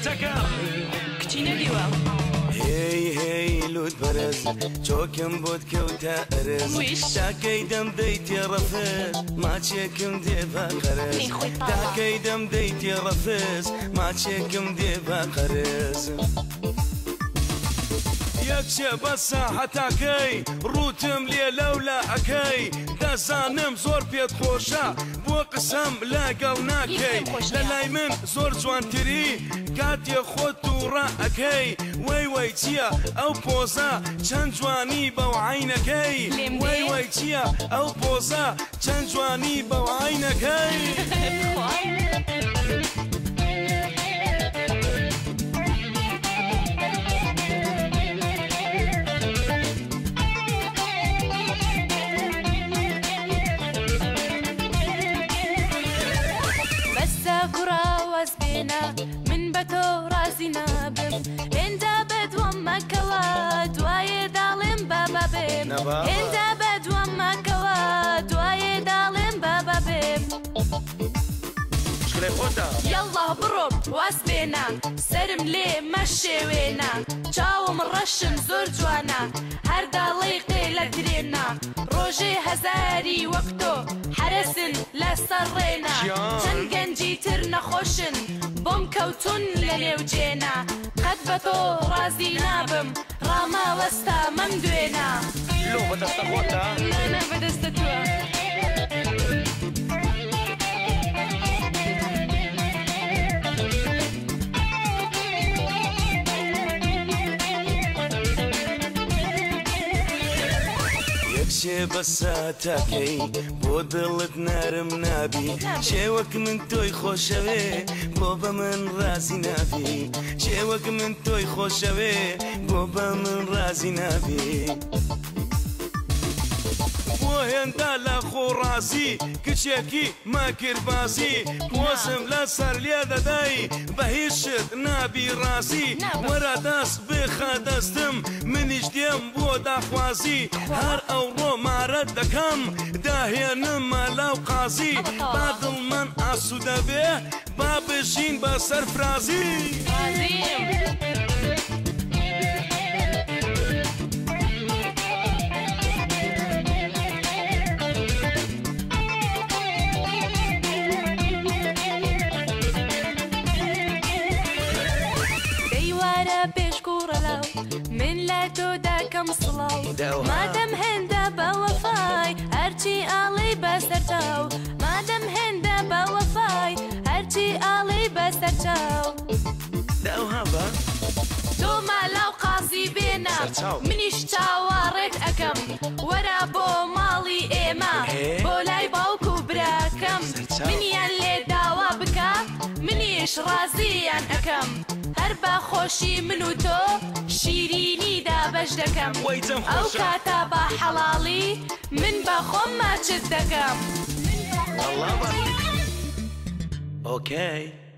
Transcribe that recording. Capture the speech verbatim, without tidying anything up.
شكر كتينا ديوا هي هي لود برز جوكم بود كوتا أرز ويش تاكي دم ديتي رفز ما تشيكم ديبا قرز مين خوي طالع تاكي دم ديتي رفز ما تشيكم ديبا قرز يكشي بس حتاكي روتم لي لولا أكي دزانم زور بيت خوشا بو قسم لاقل ناكي للاي من زور جوان تري كاتي خوتو را أكي وي وي تيا أو بوزا چند جواني بو عينكي وي وي تيا أو بوزا چند جواني بو عينكي من بتو رازينا بم انت بدو مكوا دواي دالم بابا بم انت بدو مكوا دواي دالم بابا بم يلا بروب واسبينا سرم لي مشيوينا جاو مرشم زور جوانا هر داليقي لدرينا روجي هزاري وقتو حرسن لسرينا تنقنجي ترنا خوشن بوم كوتون لليوجينا قد بتو رازينا بم راما وستا ممدوينا لو بدست خوتا لا لا بدست توا شي بس تاكي بودلت نارم نابي شيوك من توي خوشوي بوبا من راسي نابي شيوك من توي خوشوي بوبا من راسي نابي وهن دالا خوراسي كشاكي ما كرباسي بوزم لا صار لي داي بهيشت نابي راسي ورا داس بخدستم من جديم بودا خوازي هر اورو ما ردكم داهي نما لو قازي بعد من اسودا به بابشين بسر فرازي من لا تودا كم صلاو ما دم هندا بوفاي هرشي آلي بسرتاو ما دم هندا بوفاي هرشي آلي بسرتاو داو هابا تو ما لو قاصي بينا منيش تاوارت أكم ورا بو مالي إيما بولاي باوكو براكم من يلي داوا بكا منيش رازيان أكم هربا خوشي منو تو شيريني دا بجدكم أو كاتبا حلالي من بخم ما تشدكم الله أوكي